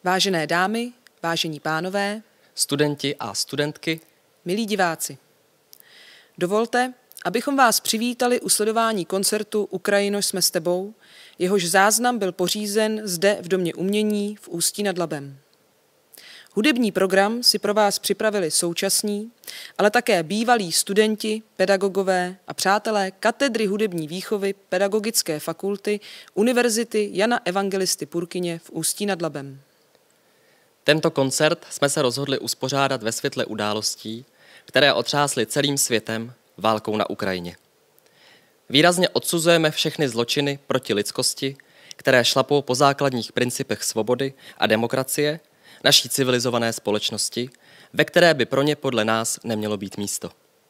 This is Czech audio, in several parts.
Vážené dámy, vážení pánové, studenti a studentky, milí diváci, dovolte, abychom vás přivítali u sledování koncertu Ukrajino, jsme s tebou, jehož záznam byl pořízen zde v Domě umění v Ústí nad Labem. Hudební program si pro vás připravili současní, ale také bývalí studenti, pedagogové a přátelé katedry hudební výchovy Pedagogické fakulty Univerzity Jana Evangelisty Purkyně v Ústí nad Labem. Tento koncert jsme se rozhodli uspořádat ve světle událostí, které otřásly celým světem válkou na Ukrajině. Výrazně odsuzujeme všechny zločiny proti lidskosti, které šlapou po základních principech svobody a demokracie naší civilizované společnosti, ve které by pro ně podle nás nemělo být místo.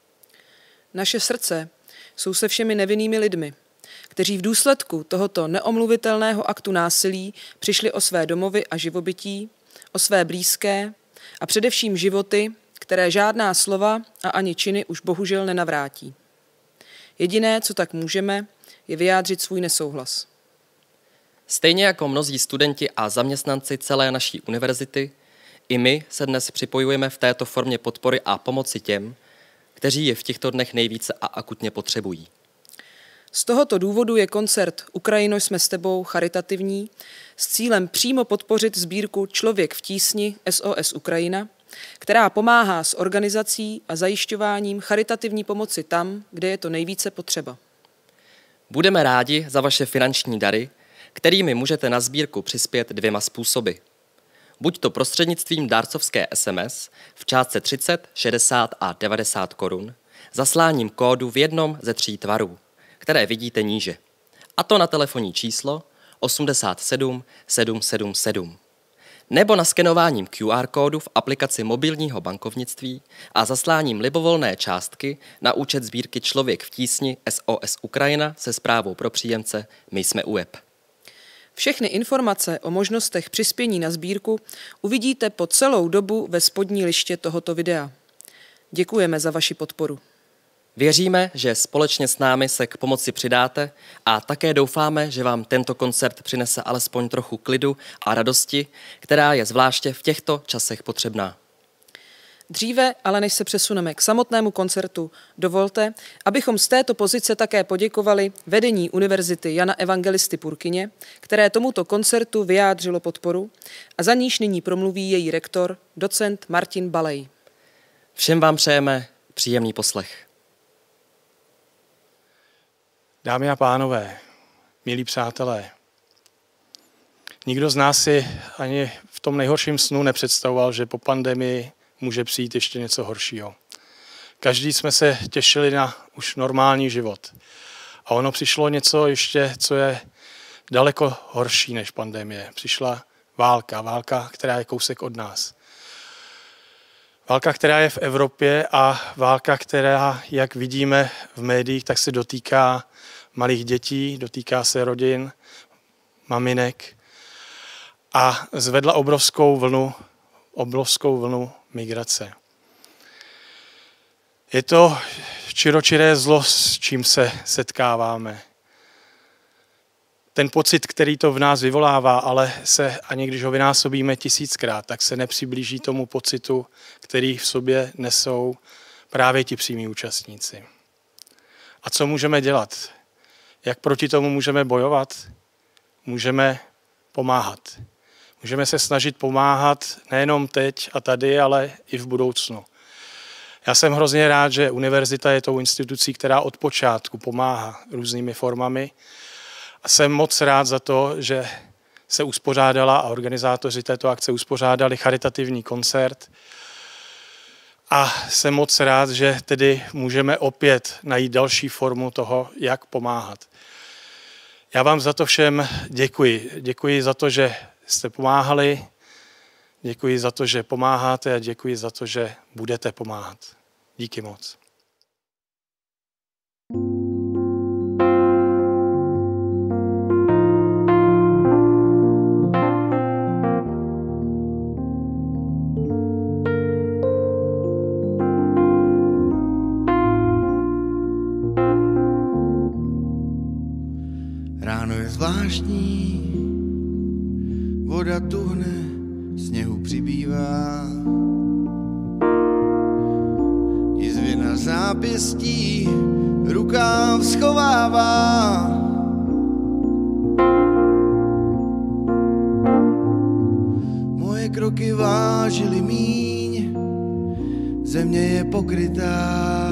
Naše srdce jsou se všemi nevinnými lidmi, kteří v důsledku tohoto neomluvitelného aktu násilí přišli o své domovy a živobytí, o své blízké a především životy, které žádná slova a ani činy už bohužel nenavrátí. Jediné, co tak můžeme, je vyjádřit svůj nesouhlas. Stejně jako mnozí studenti a zaměstnanci celé naší univerzity, i my se dnes připojujeme v této formě podpory a pomoci těm, kteří je v těchto dnech nejvíce a akutně potřebují. Z tohoto důvodu je koncert Ukrajino, jsme s tebou charitativní s cílem přímo podpořit sbírku Člověk v tísni SOS Ukrajina, která pomáhá s organizací a zajišťováním charitativní pomoci tam, kde je to nejvíce potřeba. Budeme rádi za vaše finanční dary, kterými můžete na sbírku přispět dvěma způsoby. Buď to prostřednictvím dárcovské SMS v částce 30, 60 a 90 korun, zasláním kódu v jednom ze 3 tvarů, které vidíte níže. A to na telefonní číslo 87 777. Nebo naskenováním QR kódu v aplikaci mobilního bankovnictví a zasláním libovolné částky na účet sbírky Člověk v tísni SOS Ukrajina se zprávou pro příjemce My jsme UEP. Všechny informace o možnostech přispění na sbírku uvidíte po celou dobu ve spodní liště tohoto videa. Děkujeme za vaši podporu. Věříme, že společně s námi se k pomoci přidáte a také doufáme, že vám tento koncert přinese alespoň trochu klidu a radosti, která je zvláště v těchto časech potřebná. Dříve, ale než se přesuneme k samotnému koncertu, dovolte, abychom z této pozice také poděkovali vedení Univerzity Jana Evangelisty Purkyně, které tomuto koncertu vyjádřilo podporu a za níž nyní promluví její rektor, docent Martin Balej. Všem vám přejeme příjemný poslech. Dámy a pánové, milí přátelé, nikdo z nás si ani v tom nejhorším snu nepředstavoval, že po pandemii může přijít ještě něco horšího. Každý jsme se těšili na už normální život. A ono přišlo něco ještě, co je daleko horší než pandemie. Přišla válka, která je kousek od nás. Válka, která je v Evropě a válka, která, jak vidíme v médiích, tak se dotýká malých dětí, dotýká se rodin, maminek a zvedla obrovskou vlnu migrace. Je to čiročiré zlo, s čím se setkáváme. Ten pocit, který to v nás vyvolává, ale ani když ho vynásobíme 1000krát, tak se nepřiblíží tomu pocitu, který v sobě nesou právě ti přímí účastníci. A co můžeme dělat? Jak proti tomu můžeme bojovat? Můžeme pomáhat. Můžeme se snažit pomáhat nejenom teď a tady, ale i v budoucnu. Já jsem hrozně rád, že univerzita je tou institucí, která od počátku pomáhá různými formami. A jsem moc rád za to, že se uspořádala a organizátoři této akce uspořádali charitativní koncert. A jsem moc rád, že tedy můžeme opět najít další formu toho, jak pomáhat. Já vám za to všem děkuji. Děkuji za to, že jste pomáhali, děkuji za to, že pomáháte a děkuji za to, že budete pomáhat. Díky moc. Ráno je zvláštní, voda tuhne sněhu přibývá, jizvy na zápěstí rukáv schovává. Moje kroky vážily míň, země je pokrytá.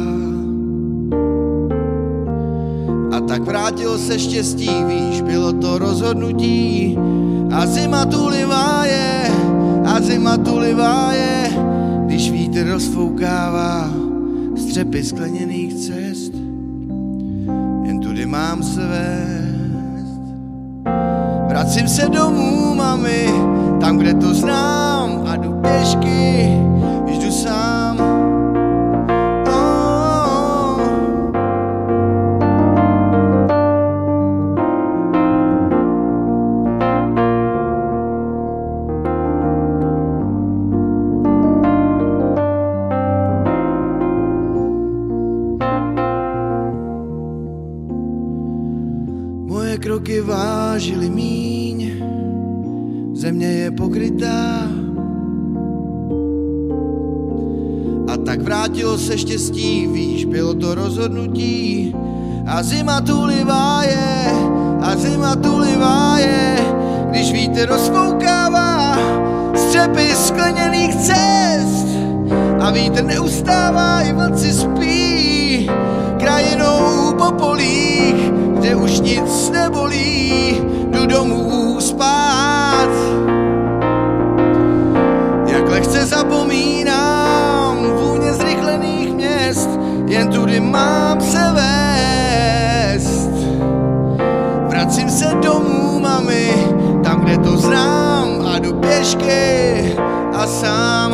A tak vrátilo se štěstí, víš, bylo to rozhodnutí. A zima tulivá je, a zima tulivá je, když vítr rozfoukává střepy skleněných cest. Jen tudy mám se vést. Vracím se domů, mami, tam, kde to znám, a jdu pěšky, když jdu sám. Moje kroky vážily míň, země je pokrytá. A tak vrátilo se štěstí, víš, bylo to rozhodnutí. A zima tulivá je, a zima tulivá je, když vítr rozfoukává střepy skleněných cest. A vítr neustává, i vlci spí krajinou po polích, kde už nic nebolí, jdu domů spát. Jak lehce zapomínám vůně zrychlených měst, jen tudy mám se vést. Vracím se domů, mami, tam, kde to znám, a jdu pěšky a sám.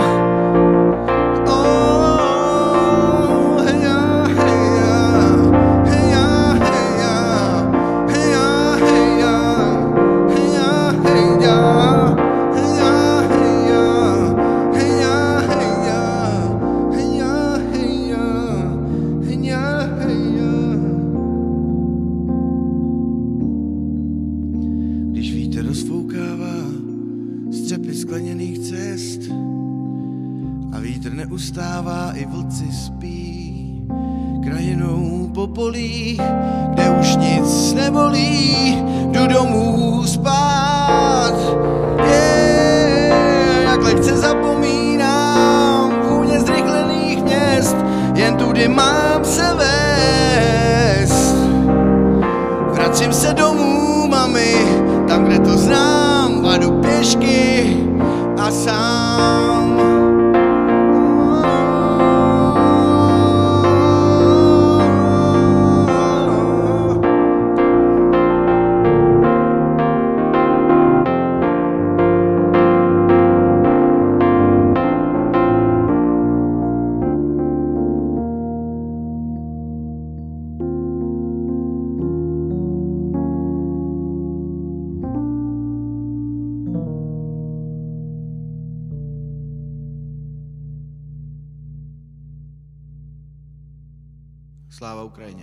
Když vítr rozfoukává střepy skleněných cest a vítr neustává, i vlci spí krajinou po polích, kde už nic nebolí, jdu domů spát. Jak lehce zapomínám vůně zrychlených měst, jen tudy mám se vést. Vracím se domů, mami, tam, kde to znám, a jdu pěšky a sám. Sláva Ukrajině.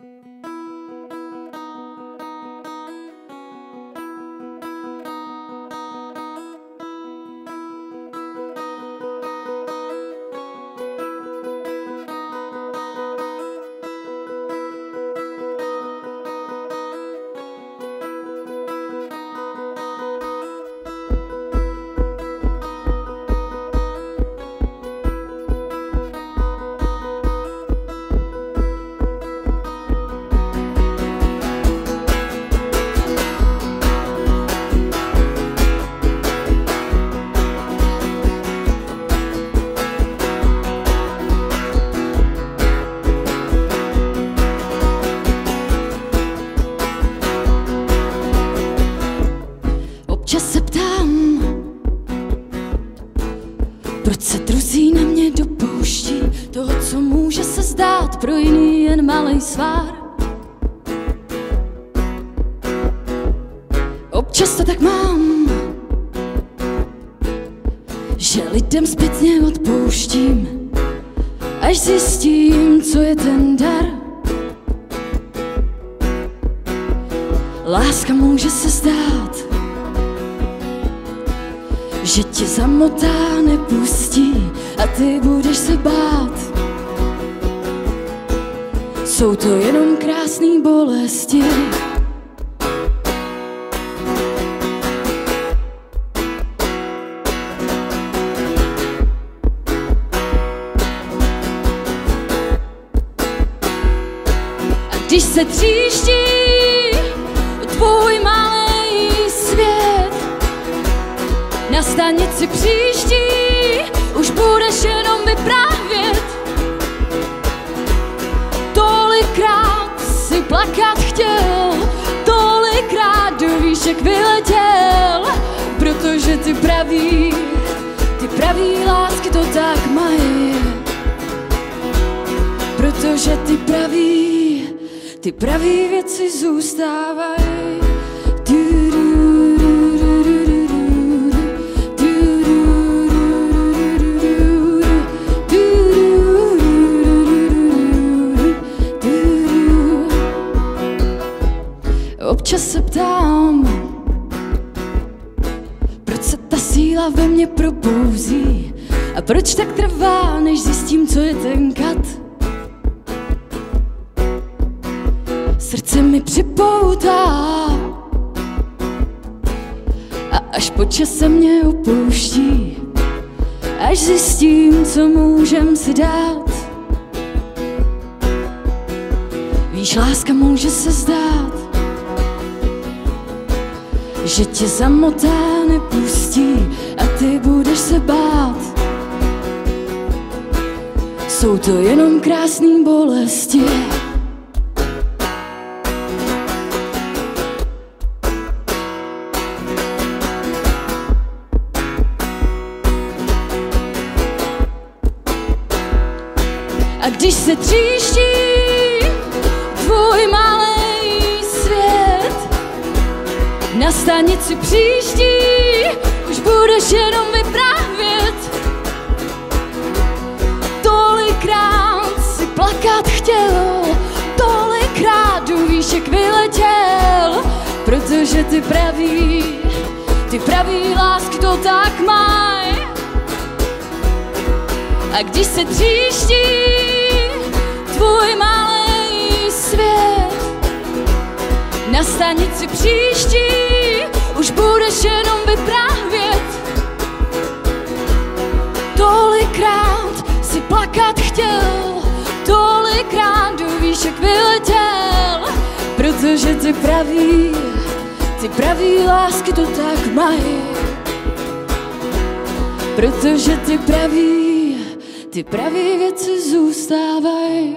Občas se ptám, proč se druzí na mě dopouští toho, co může se zdát pro jiný jen malej svár. Občas to tak mám, že lidem zpětně odpouštím, až zjistím, co je ten dar. Láska může se zdát, že tě zamotá, nepustí a ty budeš se bát. Jsou to jenom krásný bolesti. A když se tříští tvůj malej svět, na stanici příští už budeš jenom vyprávět. Tolikrát si plakat chtěl, tolikrát do výšek vyletěl, protože ty pravý lásky to tak mají. Protože ty pravý věci zůstávají. Občas se ptám, proč se ta síla ve mně probouzí a proč tak trvá, než zjistím, co je ten kat. Srdce mi připoutá a až po čase mě opouští, až zjistím, co můžem si dát. Víš, láska může se zdát, že tě zamotá, nepustí a ty budeš se bát. Jsou to jenom krásný bolesti. A když se tříští tvůj malej svět, na stanici příští už budeš jenom vyprávět. Tolikrát si plakat chtěl, tolikrát do výšek vyletěl, protože ty pravý lásky to tak mají. A když se tříští tvůj malej svět, na stanici příští už budeš jenom vyprávět. Tolikrát si plakat chtěl, tolikrát do výšek vyletěl, protože ty pravý lásky to tak mají. Protože ty pravý věci zůstávají.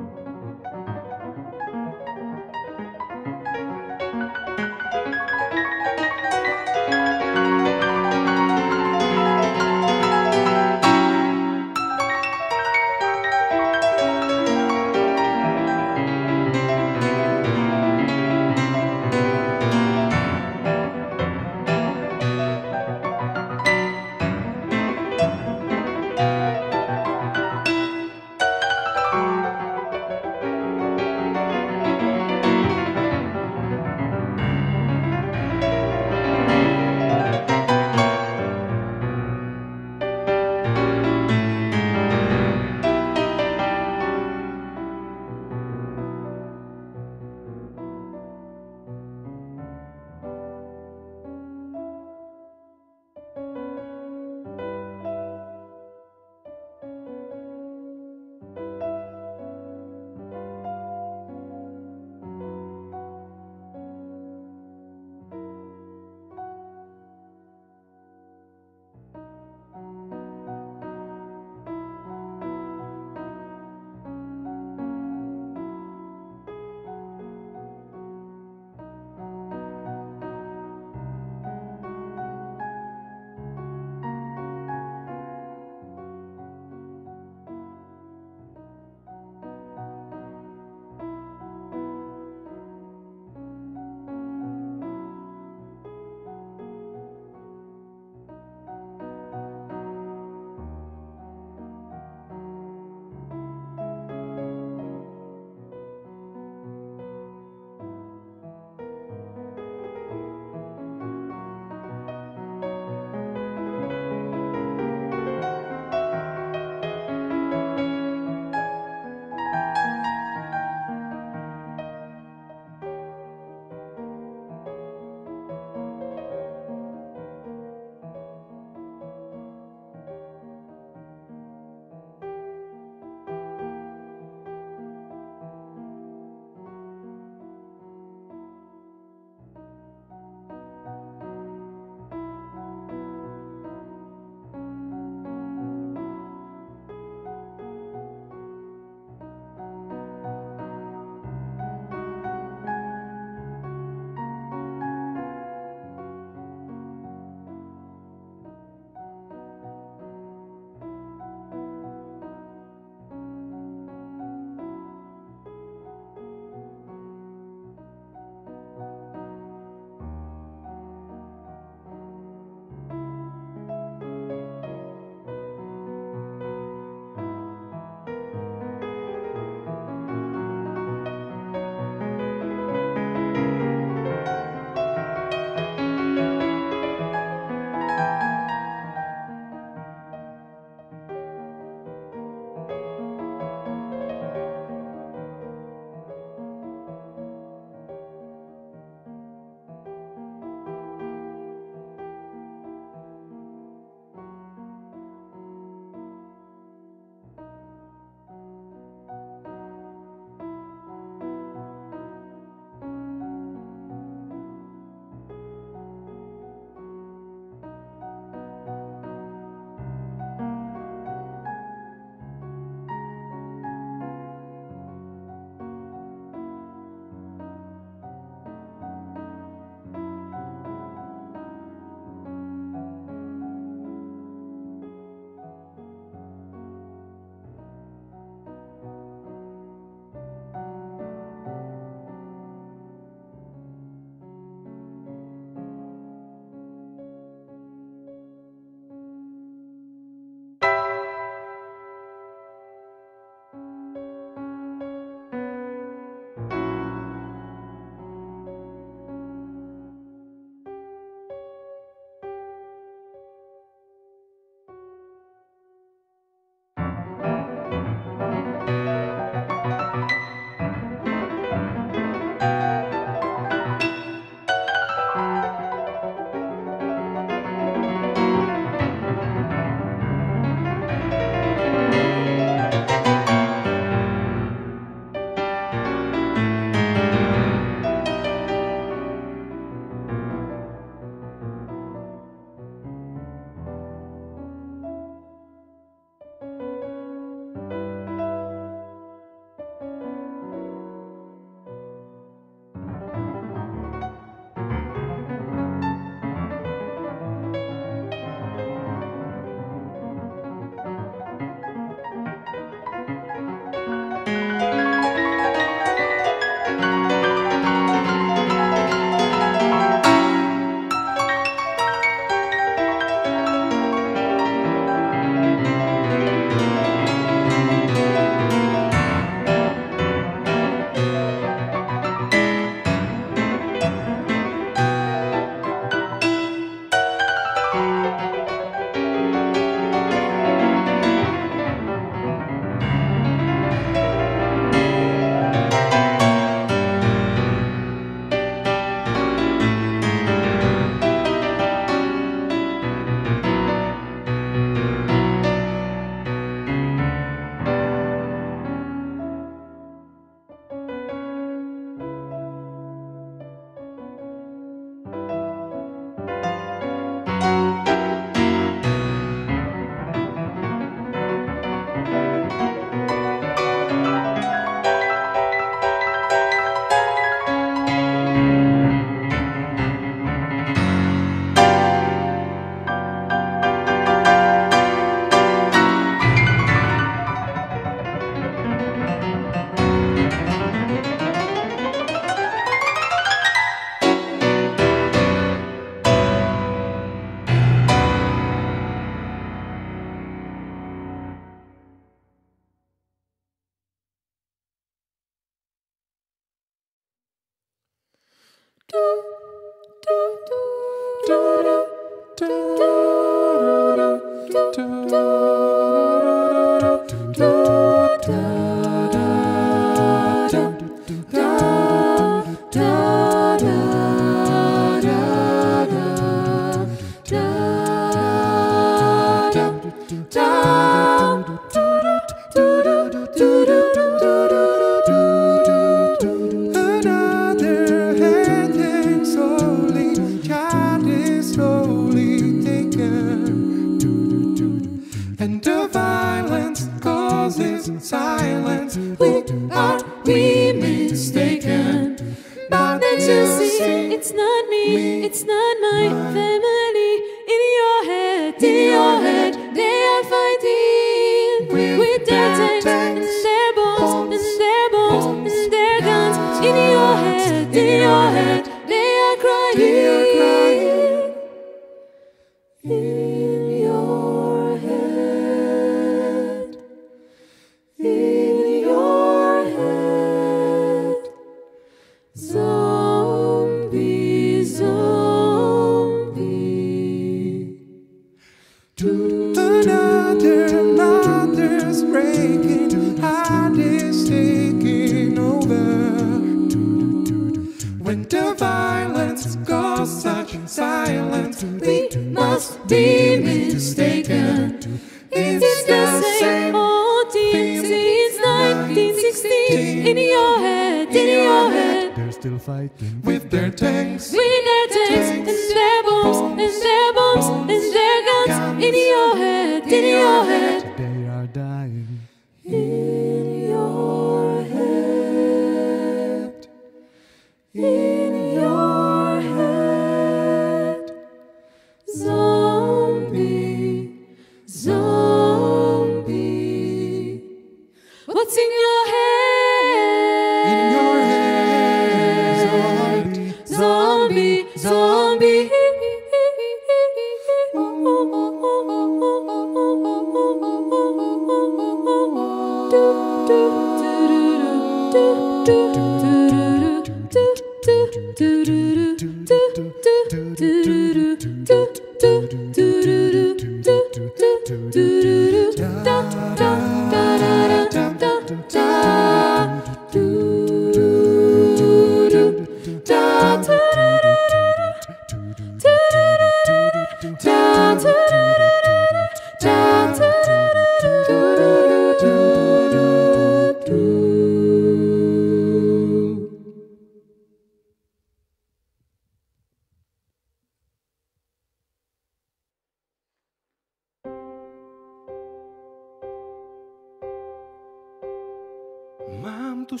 Mám tu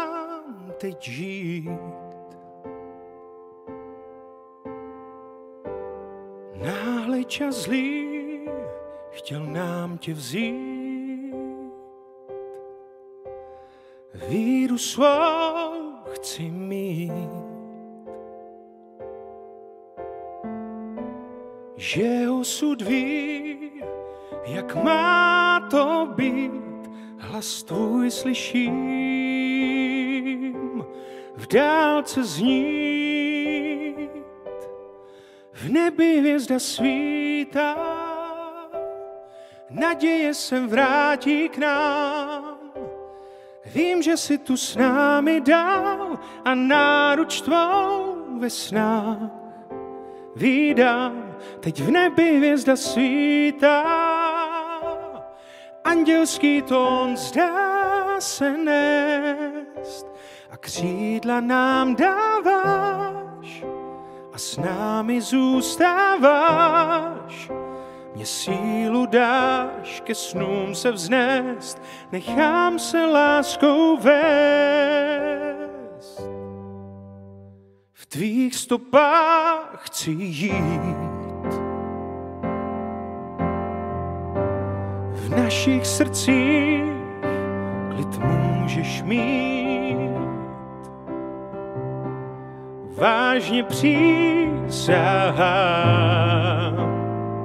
sám teď žít. Náhle čas zlý chtěl nám tě vzít. Víru svou chci mít, že osud ví, jak má to být. Hlas tvůj slyším, v dálce znít, v nebi hvězda svítá, naděje se vrátí k nám. Vím, že jsi tu s námi dál a náruč tvou ve snách vídám. Teď v nebi hvězda svítá, andělský tón zdá se nést a křídla nám dáváš a s námi zůstáváš. Mně sílu dáš ke snům se vznést, nechám se láskou vést. V tvých stopách chci jít, v našich srdcích klid můžeš mít. Vážně přísahám,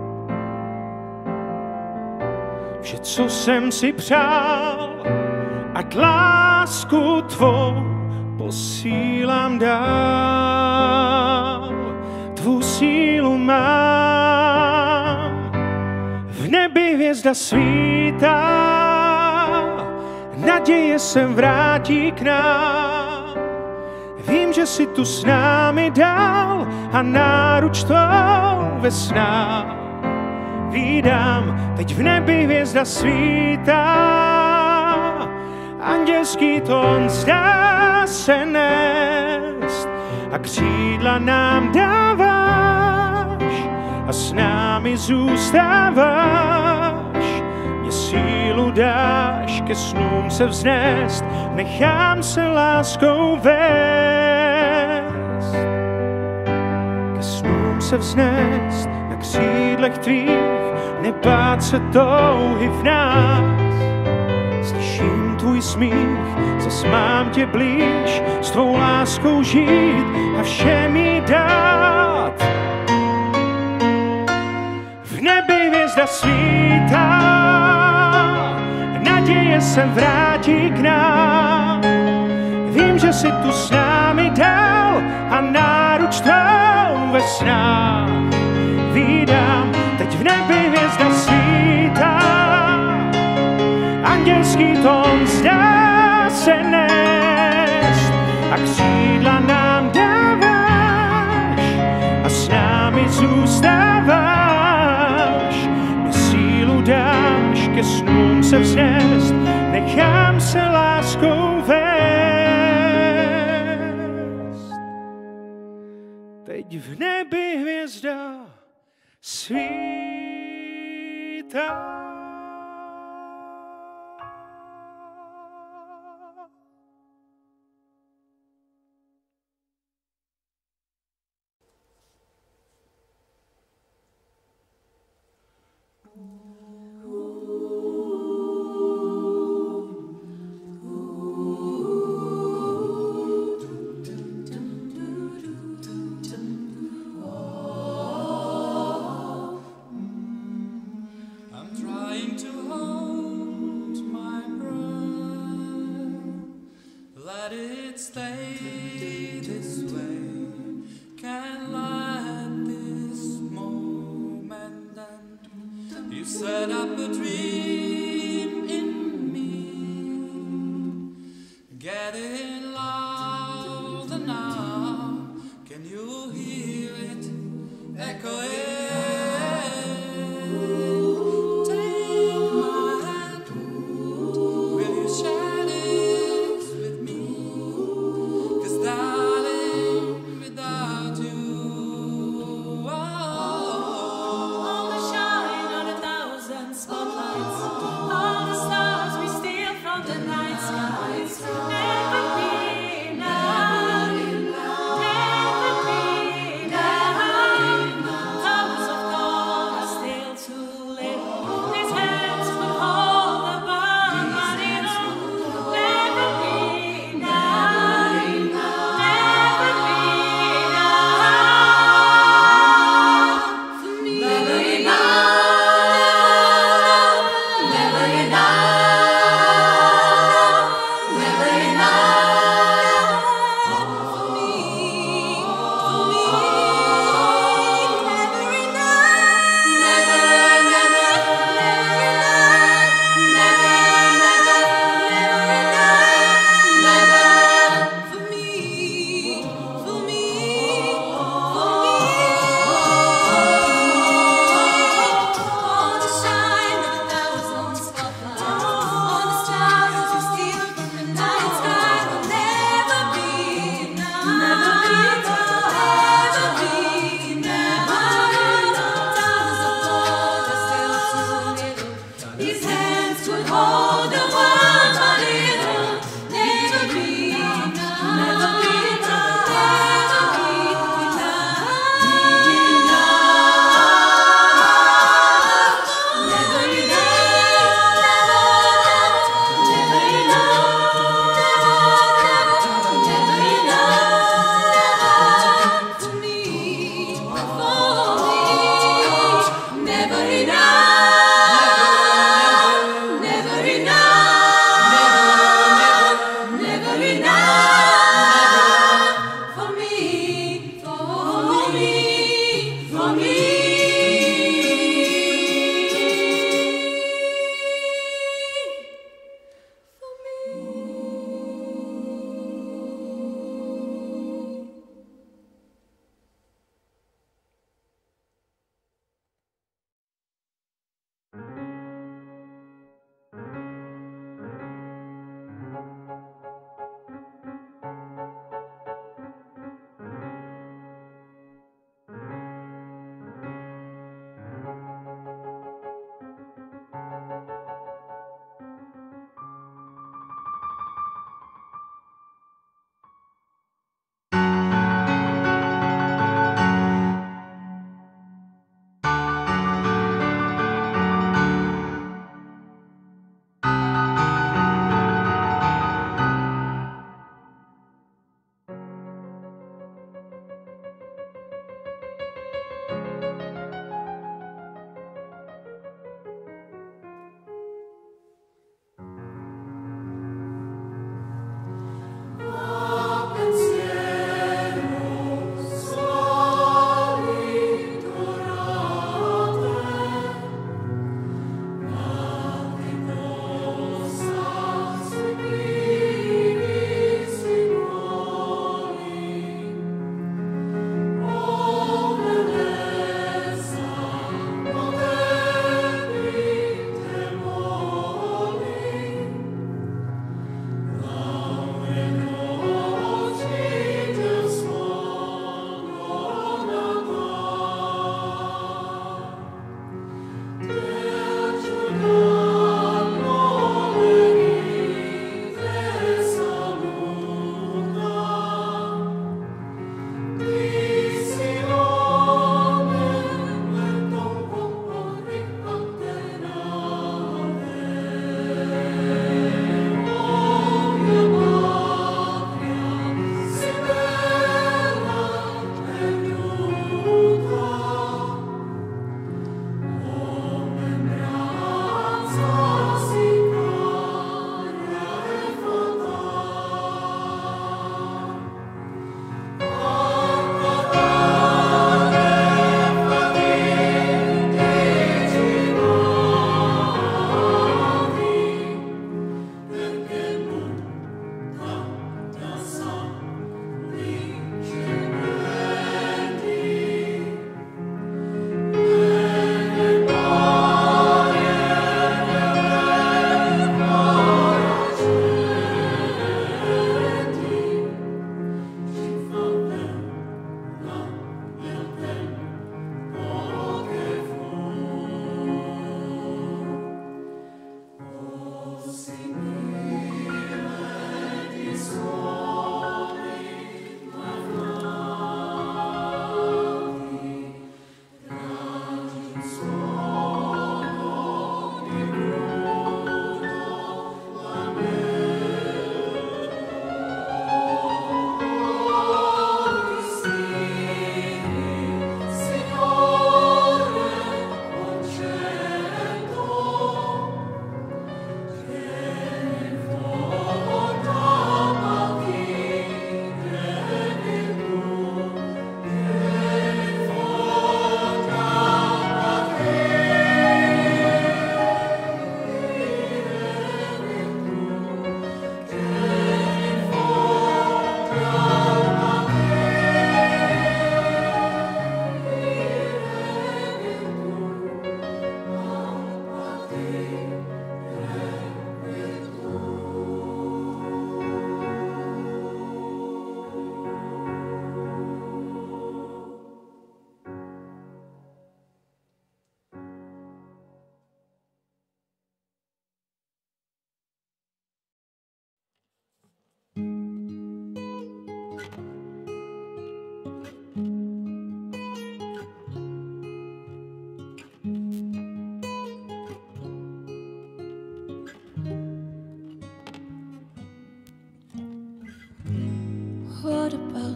že co jsem si přál, ať lásku tvou posílám dál. nebi hvězda svítá, naděje se vrátí k nám. Vím, že jsi tu s námi dál a náruč tvou ve snách. Vídám, teď v nebi hvězda svítá, andělský tón zdá se nést a křídla nám dáváš a s námi zůstáváš. Mě sílu dáš ke snům se vznést, nechám se láskou vést. Ke snům se vznést na křídlech tvých, nebát se touhy v nás. Slyším tvůj smích, zas mám tě blíž, s tvou láskou žít a všem jí dát. V nebi hvězda svítá, naděje se vrátí k nám. Vím, že jsi tu s námi dál a náruč tvou ve snách. Vídám, teď v nebi hvězda svítá, andělský tón zdá se nést a křídla nám dáváš a s námi zůstáváš. Mě sílu dáš ke snům se vznést, nechám se láskou vést. Teď v nebi hvězda svítá. Set up a dream in me, get it louder now. Can you hear it echoing? Take my hand, will you share it with me? 'Cause darling, without you, all the shine on 1,000 spotlights.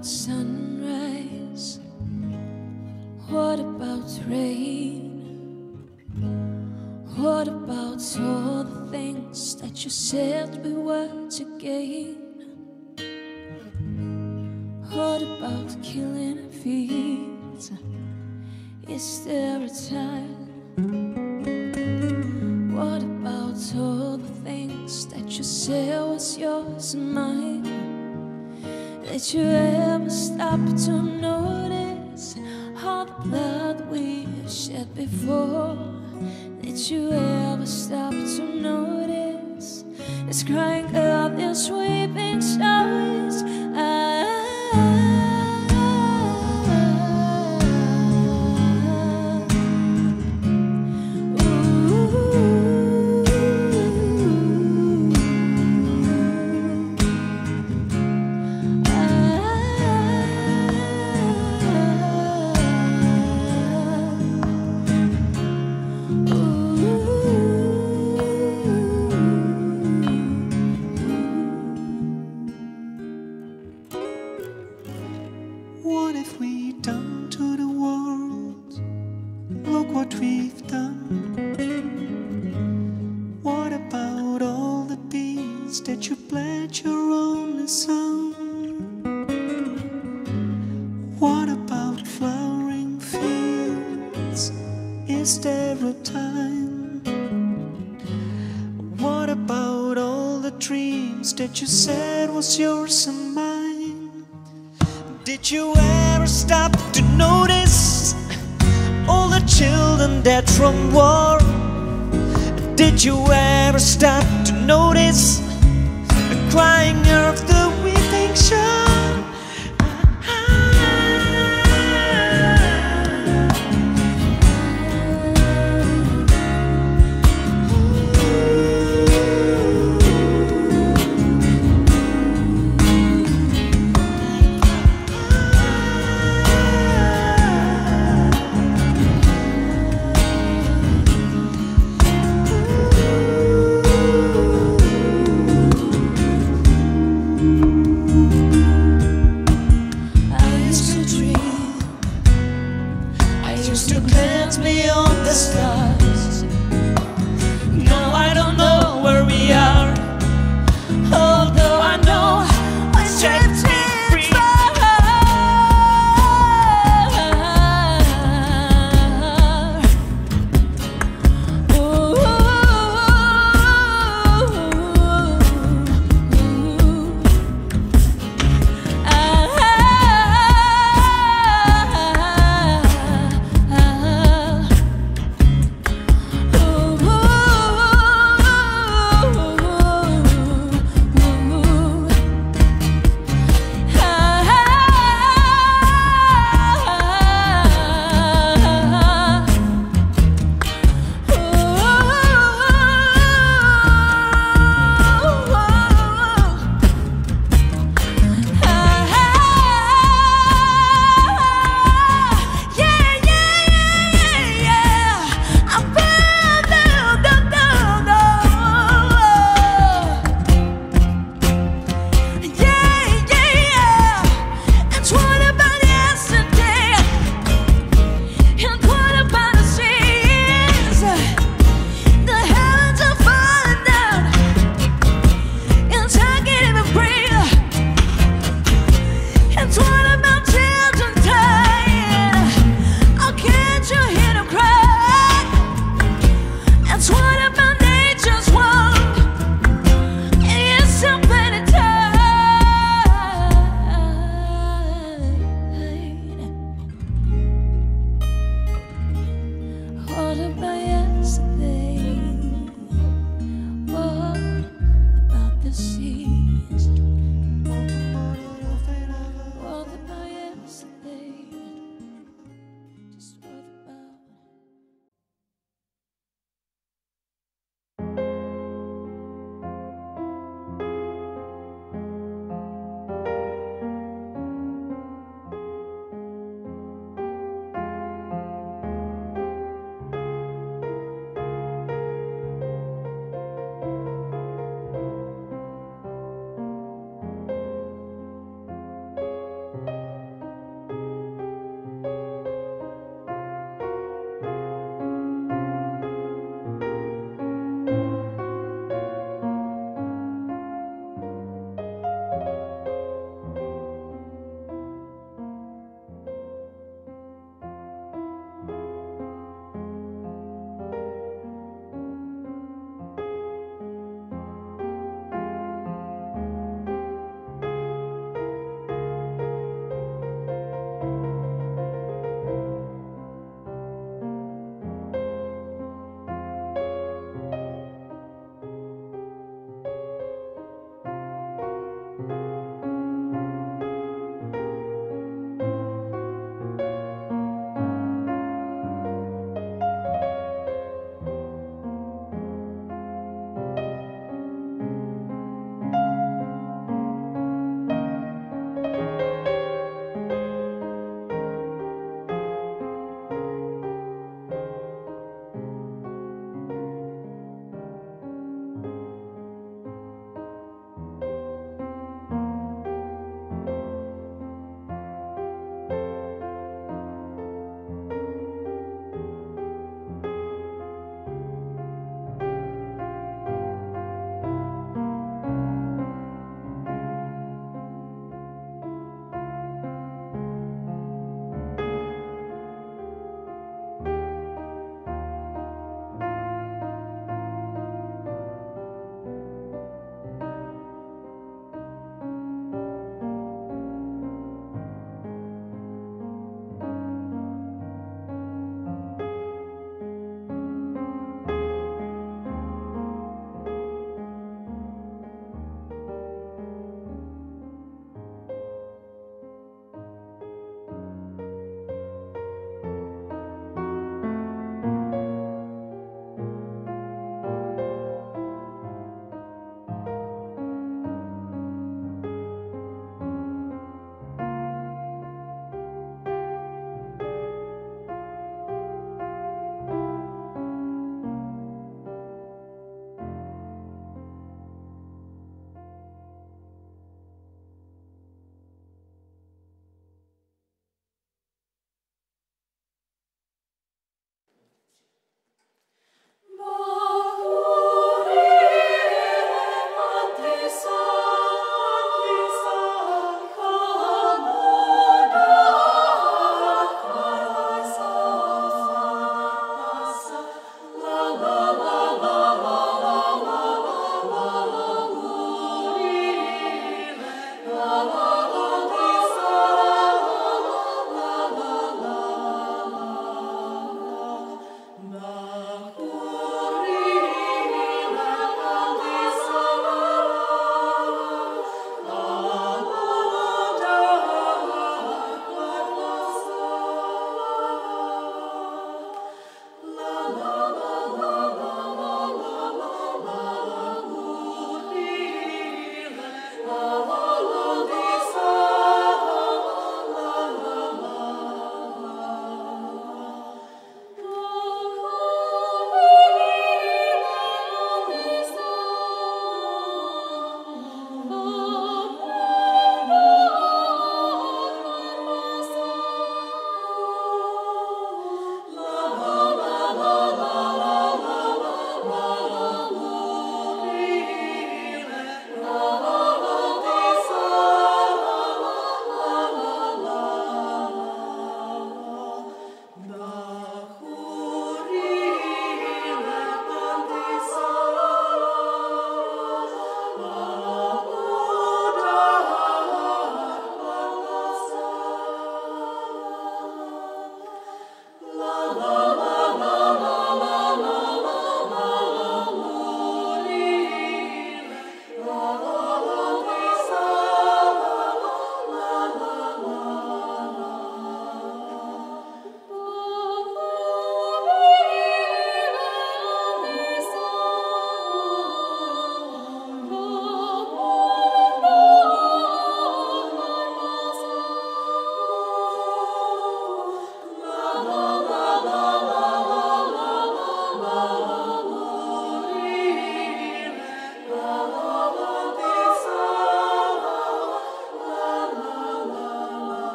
about sunrise? What about rain? What about all the things that you said we were to gain? What about killing feet? Is there a time? What about all the things that you said was yours and mine? Did you ever stop to notice all the blood we have shed before? Did you ever stop to notice this crying girl, this weeping stars? What have we done to the world? Look what we've done. What about all the peace that you pledged your only son? What about flowering fields? Is there a time? What about all the dreams that you said was yours and mine? Did you ever stop to notice all the children dead from war? Did you ever stop to notice the crying of the